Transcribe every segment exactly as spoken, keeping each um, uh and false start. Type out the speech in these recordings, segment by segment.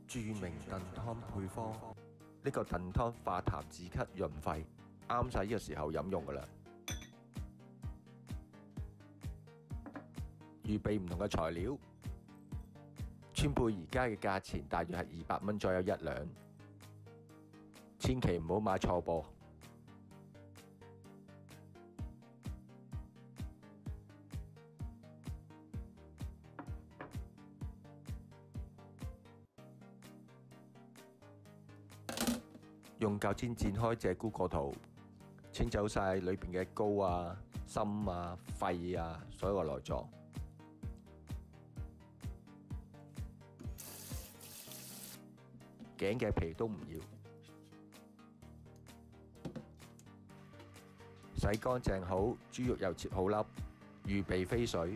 著名燉湯配方，呢個燉湯化痰止咳潤肺，啱晒呢個時候飲用㗎喇。預備唔同嘅材料，川貝而家嘅價錢大約係二百蚊左右一兩，千祈唔好買錯噃。用鉸剪剪開鷓鴣個肚，清走晒裏邊嘅膏啊、心啊、肺啊，所有嘅內臟。頸嘅皮都唔要。洗乾淨好，豬肉又切好粒，預備飛水。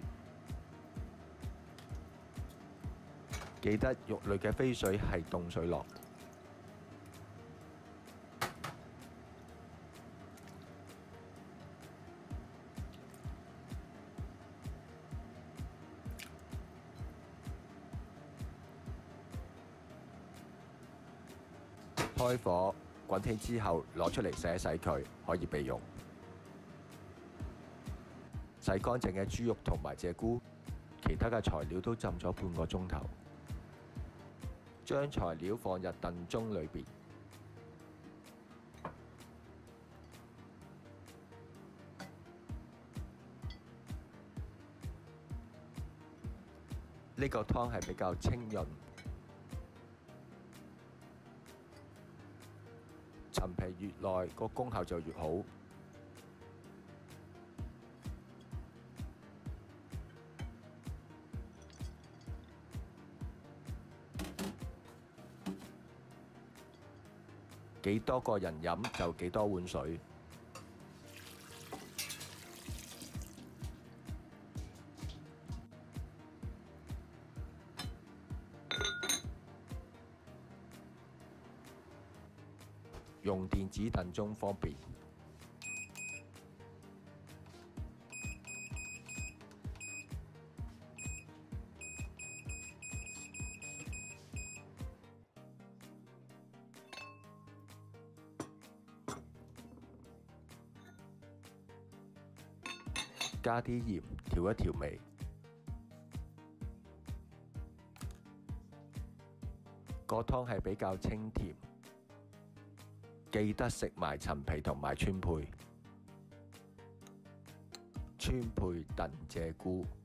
記得肉類嘅飛水係凍水落。開火滾起之後，攞出嚟洗一洗佢，可以備用。洗乾淨嘅豬肉同埋鷓鴣，其他嘅材料都浸咗半個鐘頭。將材料放入燉盅裏邊，呢個湯係比較清潤。陳皮越耐，個功效就越好。幾多個人飲就幾多碗水。用電子燉盅方便。加啲鹽調一調味。個湯係比較清甜。記得食埋陳皮同埋川貝，川貝燉鷓鴣。